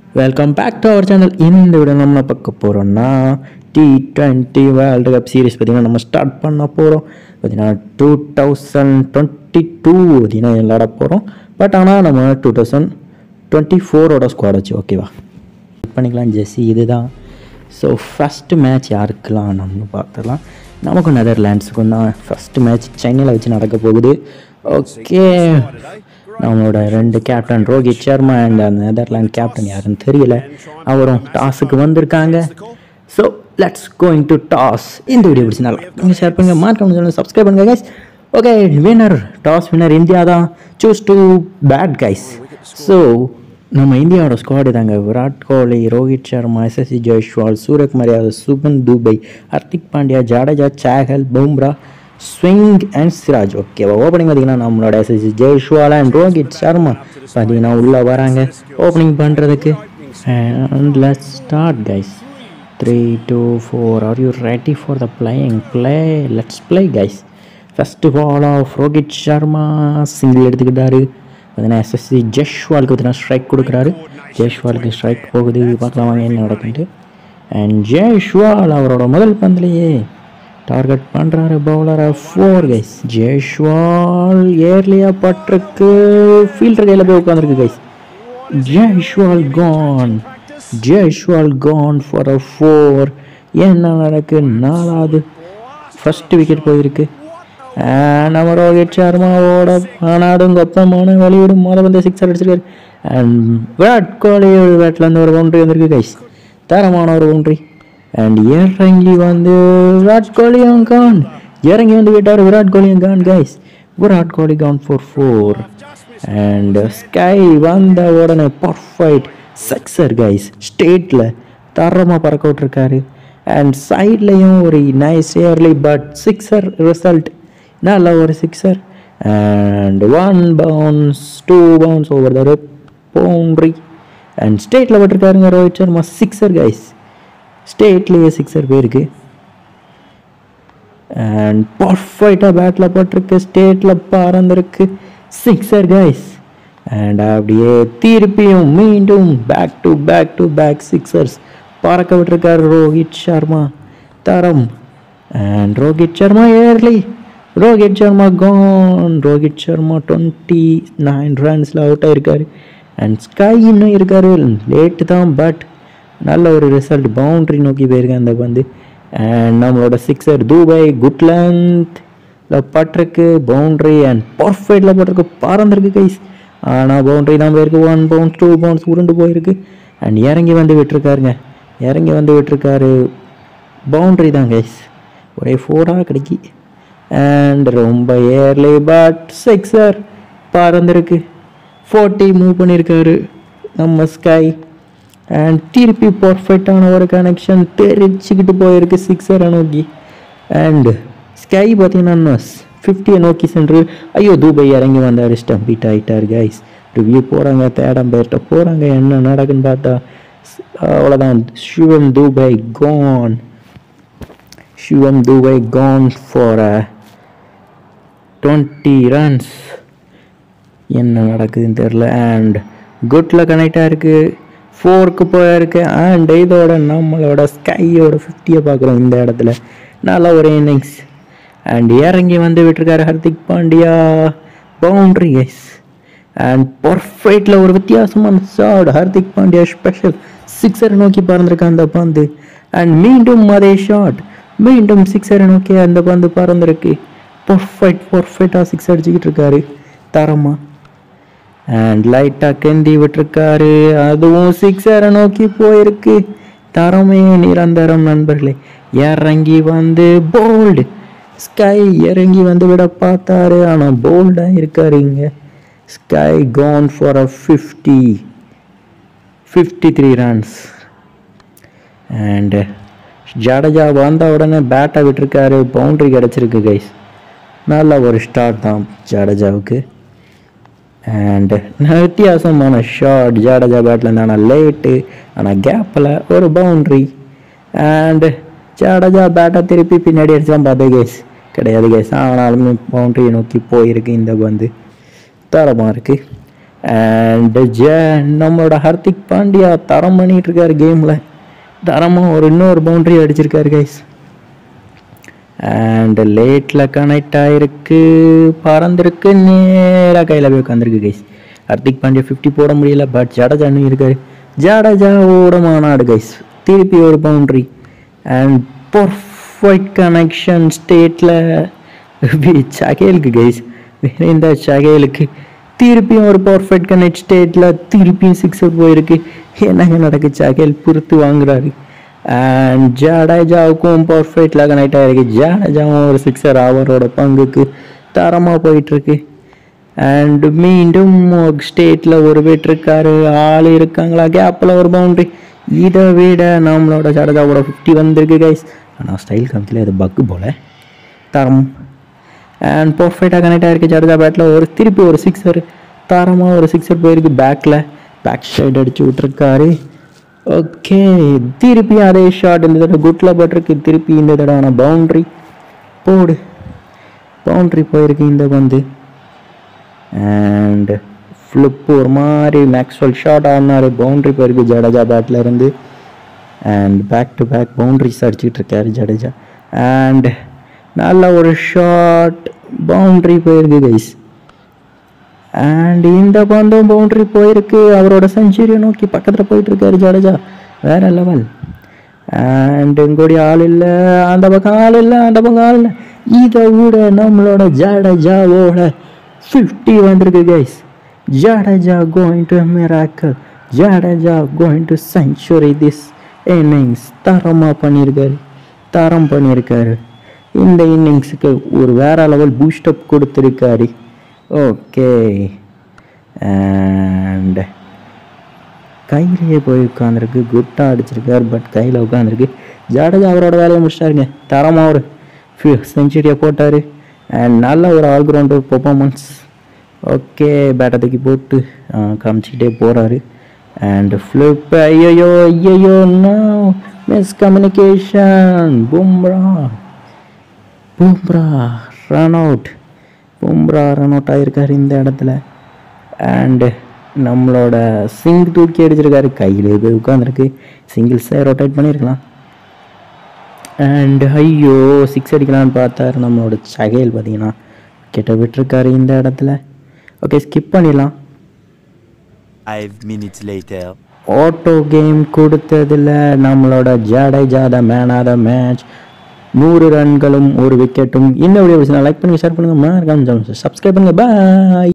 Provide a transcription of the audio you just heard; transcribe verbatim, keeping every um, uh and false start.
Welcome back to our channel. இந்த video நம்ம பார்க்க போகிறோம்னா T twenty world cup series பார்த்திங்கன்னா நம்ம ஸ்டார்ட் பண்ண போகிறோம். பார்த்திங்கன்னா டூ தௌசண்ட் டுவெண்ட்டி டூ பார்த்திங்கன்னா விளாட போகிறோம். பட் ஆனால் நம்ம டூ தௌசண்ட் டுவெண்ட்டி ஃபோரோட ஸ்குவாட் வச்சு ஓகேவா பண்ணிக்கலாம். ஜெஸ்ஸி இதுதான். ஸோ ஃபஸ்ட்டு மேட்ச் யாருக்கெல்லாம் நம்ம பார்த்துடலாம். நமக்கும் நெதர்லாண்ட்ஸுக்கும் தான் ஃபஸ்ட்டு மேட்ச் சைனாவில் வச்சு நடக்க போகுது. ஓகே, நம்மளோட ரெண்டு கேப்டன் ரோஹித் சர்மா அண்ட் அந்த நெதர்லாண்ட் கேப்டன் யாருன்னு தெரியல, அவரும் டாஸுக்கு வந்திருக்காங்க. So let's going to toss. இந்த வீடியோ பிடிச்சினால நீங்கள் ஷேர் பண்ணுங்கள், மார்க் சப்ஸ்கிரைப் பண்ணுங்கள் guys. Okay, winner toss winner India தான். Choose to bat guys. So நம்ம இந்தியாவோட ஸ்குவாடு தாங்க. விராட் கோலி, ரோஹித் சர்மா, எஸ்எஸ்சி ஜெய்ஸ்வால், சூரியகுமார் யாதவ், சுபன் துபை, ஹர்திக் பாண்டியா, ஜடேஜா, சாஹல், பும்ரா, ஸ்விங் அண்ட் சிராஜ். ஓகேவா, ஓப்பனிங் பார்த்தீங்கன்னா நம்மளோட எஸ்எஸ்சி ஜெய்ஸ்வால் அண்ட் ரோஹித் சர்மா பார்த்தீங்கன்னா உள்ளே வராங்க ஓப்பனிங் பண்ணுறதுக்கு. And let's start guys. Three two four are you ready for the playing play? Let's play guys. First ball of Rohit Sharma single எடுத்துக்கிட்டாரு. பார்த்தீங்கன்னா எஸ்எஸ்சி ஜெய்ஸ்வாலுக்கு பார்த்தீங்கன்னா ஸ்ட்ரைக் கொடுக்குறாரு. ஜெய்ஸ்வாலுக்கு ஸ்ட்ரைக் போகுது, பார்க்கலாம் வாங்க என்ன நடக்குது. அண்ட் ஜெய்ஸ்வால் அவரோட முதல் பந்திலேயே டார்கெட் பண்ணுறாரு பவுலரை. Four guys. ஜெய்ஸ்வால் ஏர்லியாக பட்டிருக்கு, ஃபீல்டர் கையில் போய் உட்காந்துருக்கு guys. Jaiswal gone. Jaiswal gone for a four. என்ன நடக்கு? நாலாவது ஃபஸ்ட்டு விக்கெட் போயிருக்கு. நம்ம ரோஹித் சர்மாவோட ஆனாடும் கொத்தமான வழியோடும் மொதல் வந்து சிக்ஸர் அடிச்சிருக்காரு. அண்ட் விராட் கோலி பேட்லேருந்து ஒரு பவுண்ட்ரி வந்திருக்கு கைஸ், தரமான ஒரு பவுண்ட்ரி. அண்ட் இறங்கி வந்து விராட் கோலியும் கான், இறங்கி வந்து விட்டார் விராட் கோலியும் gone guys. Virat Kohli gone for four. And SKY வந்த உடனே பர்ஃபெக்ட் சிக்ஸர் கைஸ். ஸ்டேட்டில் தரமாக பறக்க விட்டுருக்காரு. அண்ட் சைட்லேயும் ஒரு nice early but sixer result, நல்ல ஒரு sixer. And one bounce, two bounce over the boundary. And ஸ்டேட்டில் பட்டிருக்காருங்க ரோஹித் சர்மா, சிக்ஸர் கைஸ். ஸ்டேட்லேயே சிக்ஸர் போயிருக்கு. அண்ட் பர்ஃபெக்டாக பேட்டில் போட்டிருக்கு, ஸ்டேட்டில் பறந்துருக்கு, சிக்ஸர் கைஸ். அண்ட் அப்படியே திருப்பியும் மீண்டும் back to back to back sixers பறக்க விட்டுருக்காரு ரோஹித் சர்மா, தரம். And Rohit Sharma early, Rohit Sharma gone. Rohit Sharma twenty nine ரன்ஸில் அவுட் ஆகிருக்காரு. அண்ட் ஸ்கை இன்னும் இருக்காரு, லேட்டு தான் பட் நல்ல ஒரு ரிசல்ட். பவுண்ட்ரி நோக்கி போயிருக்கேன் அந்த பந்து. அண்ட் நம்மளோட சிக்ஸர் துபை குட் லென்த்தில் பட்டிருக்கு, பவுண்ட்ரி. அண்ட் பர்ஃபெக்டில் பட்டிருக்கு, பறந்துருக்கு கைஸ். ஆனால் பவுண்ட்ரி தான் போயிருக்கு. ஒன் பவுன்ஸ், டூ பவுன்ஸ் உருண்டு போயிருக்கு. அண்ட் இறங்கி வந்து விட்டுருக்காருங்க, இறங்கி வந்து விட்டுருக்காரு, பவுண்ட்ரி தான் கைஸ். ஒரே ஃபோராக கிடைக்கி. அண்ட் ரொம்ப ஏர்லி பட் சிக்ஸர் பறந்துருக்கு. ஃபோர்ட்டி மூவ் பண்ணியிருக்காரு நம்ம ஸ்கை. அண்ட் திருப்பி பர்ஃபெக்டான ஒரு கனெக்ஷன் தெரிச்சுக்கிட்டு போயிருக்கு சிக்ஸரை நோக்கி. அண்ட் ஸ்கை பார்த்தீங்கன்னா ஃபிஃப்டியை நோக்கி சென்று ஐயோ துபை இறங்கி வந்தார், ஸ்டம்பீட் ஆகிட்டார் கைஸ். ரிவ்யூ போகிறாங்க, தேடம் பேர்கிட்ட போகிறாங்க, என்ன நடக்குன்னு பார்த்தா அவ்வளோதான். Shivam Dube gone. Shivam Dube gone for twenty runs. என்ன நடக்குதுன்னு தெரில. அண்ட் குட்டில் கனெக்ட் ஆகிருக்கு, ஃபோருக்கு போயிருக்கு. அண்ட் இதோட நம்மளோட ஸ்கையோட ஃபிஃப்டியை பார்க்குறோம் இந்த இடத்துல. நல்ல ஒரு இன்னிங்ஸ். அண்ட் இறங்கி வந்து விட்டுருக்காரு Hardik Pandya, boundary guys. And பர்ஃபெக்டில் ஒரு வித்தியாசமான ஷாட். ஹர்திக் பாண்டியா ஸ்பெஷல் சிக்ஸரை நோக்கி பறந்துருக்கு அந்த பந்து. அண்ட் மீண்டும் அதே ஷாட், மீண்டும் சிக்ஸரை நோக்கி அந்த பந்து பறந்துருக்கு. பர்ஃபெக்ட் பர்ஃபெக்டாக சிக்ஸ் அடிச்சுக்கிட்டு இருக்காரு தரமா. அண்ட் லைட்டாக கெந்தி விட்டுருக்காரு, அதுவும் சிக்ஸரை நோக்கி போயிருக்கு. தரமே நிரந்தரம் நண்பர்களே. இறங்கி வந்து போல்டு. ஸ்கை இறங்கி வந்து விட பார்த்தாரு, ஆனால் போல்டாக இருக்காரு இங்கே. SKY gone for a fifty fifty three runs. And Jadeja வந்த உடனே பேட்டை விட்டுருக்காரு, பவுண்ட்ரி கிடச்சிருக்கு கைஸ். நல்ல ஒரு ஸ்டார்ட் தான் ஜடேஜாவுக்கு. அண்டு வித்தியாசமான ஷாட் ஜடேஜா பேட்டில். ஆனால் லேட்டு, ஆனால் கேப்பில் ஒரு பவுண்ட்ரி. அண்டு ஜடேஜா பேட்டை திருப்பி பின்னாடி அடிச்சுலாம் பார்த்தே கேஸ், கிடையாது கேஸ். ஆனாலும் பவுண்ட்ரியை நோக்கி போயிருக்கு இந்த பந்து, தரமாக இருக்குது. அண்ட் ஜே நம்மளோட ஹர்திக் பாண்டியா தரம் பண்ணிட்டு இருக்காரு கேமில். தரமாக ஒரு இன்னொரு பவுண்ட்ரி அடிச்சிருக்காரு கைஸ். அண்ட் லேட்டில் கனெக்ட் ஆகிருக்கு, பறந்துருக்கு, நேராக கையில் போய் உட்காந்துருக்கு கைஸ். ஹர்திக் பாண்டியா ஃபிஃப்டி போட முடியல, பட் ஜடேஜான்னு இருக்காரு. ஜடேஜாவோட மாநாடு கைஸ். திருப்பி ஒரு பவுண்ட்ரி அண்ட் பர்ஃபெக்ட் கனெக்ஷன் ஸ்டேட்டில் சகேலுக்கு கைஸ். இந்த சகேலுக்கு திருப்பியும் ஒரு பர்ஃபெக்ட் கனெக்ட் ஸ்டேட்டில் திருப்பியும் சிக்ஸர் போயிருக்கு. என்னங்க நடக்கு? சகேல் பொறுத்து வாங்குறாரு. அண்ட் ஜடேஜாவுக்கும் பர்ஃபெக்டில் கனெக்ட் ஆகிருக்கு. ஜடேஜாவும் ஒரு சிக்ஸர் அவரோட பங்குக்கு தரமாக போயிட்டுருக்கு. அண்ட் மீண்டும் ஸ்டேட்டில் ஒரு விட்டுருக்காரு. ஆள் இருக்காங்களா? கேப்பில் ஒரு பவுண்ட்ரி. இதை விட நம்மளோட ஜடேஜாவோட ஃபிஃப்டி வந்திருக்கு கைஸ். ஆனால் ஸ்டைல் காமிக்கல, இது பக்கு போல். தரம் அண்ட் பர்ஃபெக்டாக கனெக்ட் ஆகிருக்கு ஜடேஜா பேட்டில். ஒரு திருப்பி ஒரு சிக்ஸர், தரமாக ஒரு சிக்ஸர் போயிருக்கு. பேக்கில் பேக் சைடு அடித்து விட்டுருக்காரு. ஓகே, திருப்பி அதே ஷாட் இந்த தடவை குட்டில் போட்டிருக்கு. திருப்பி இந்த தடவை பவுண்ட்ரி போடு, பவுண்ட்ரி போயிருக்கு இந்த பந்து. அண்ட் ஃப்ளிப்பு ஒரு மாதிரி மேக்ஸ்வெல் ஷாட் ஆடினாரு, பவுண்ட்ரி போயிருக்கு ஜடேஜா பேட்டில் இருந்து. And back to back boundaries அடிச்சுட்டு இருக்காரு ஜடேஜா. அண்ட் நல்ல ஒரு ஷாட், பவுண்ட்ரி போயிருக்கு கைஸ். அண்ட் இந்த பந்தும் பவுண்ட்ரி போயிருக்கு. அவரோட செஞ்சுரியை நோக்கி பக்கத்தில் போயிட்டு இருக்காரு ஜடேஜா. வேற லெவல். அண்ட் எங்கூடிய ஆள் இல்லை, அந்த பக்கம் ஆள் இல்லை, அந்த பக்கம் ஆள் இல்லை. இதை விட நம்மளோட ஜடேஜாவோட ஃபிஃப்டி வந்திருக்கு guys. Jadeja going to miracle, Jadeja going to century this innings. தரமாக பண்ணியிருக்காரு, தரம் பண்ணியிருக்காரு. இந்த இன்னிங்ஸுக்கு ஒரு வேற லெவல் பூஸ்டப் கொடுத்துருக்காரு. ஓகே, அண்ட் கையிலேயே போய் உட்காந்துருக்கு. குட்டாக அடிச்சிருக்காரு, பட் கையில் உட்காந்துருக்கு. ஜடேஜா அவரோட வேலையை முடிச்சிட்டாருங்க. தரமாக ஒரு செஞ்சுரியை போட்டார். அண்ட் நல்ல ஒரு ஆல்ரவுண்டர் பெர்ஃபார்மன்ஸ். ஓகே, பேட்டை தூக்கி போட்டு காமிச்சிக்கிட்டே போகிறாரு. அண்ட் ஃப்ளிப், ஐயோ ஐயோ no miscommunication. Bumrah Bumrah run out. Bumrah run out ஆகிருக்காரு இந்த இடத்துல. அண்டு நம்மளோட சிங் தூக்கி அடிச்சிருக்காரு. கையிலே போய் உட்காந்துருக்கு. சிங்கிள்ஸை ரொட்டேட் பண்ணியிருக்கலாம். அண்ட் ஐயோ சிக்ஸ் அடிக்கலான்னு பார்த்தாரு நம்மளோட சகேல். பார்த்தீங்கன்னா கிட்ட விட்டுருக்காரு இந்த இடத்துல. ஓகே, ஸ்கிப் பண்ணிடலாம். five minutes later. ஆட்டோ கேம் கொடுத்ததில் நம்மளோட Jadeja the man of the match. நூறு ரன்களும் ஒரு விக்கெட்டும். இந்த வீடியோ லைக் பண்ணுங்கள், ஷேர் பண்ணுங்கள், மறக்காம சப்ஸ்கிரைப் பண்ணுங்கள். பாய்.